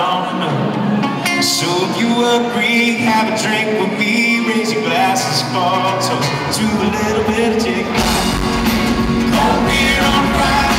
on up. So if you agree, have a drink with me. Raise your glasses for a toast to a little bit of chicken. Cold beer on Friday.